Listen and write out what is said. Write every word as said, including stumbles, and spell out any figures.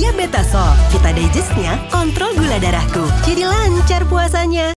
Diabetasol. Kita Digest-nya kontrol gula darahku. Jadi lancar puasanya.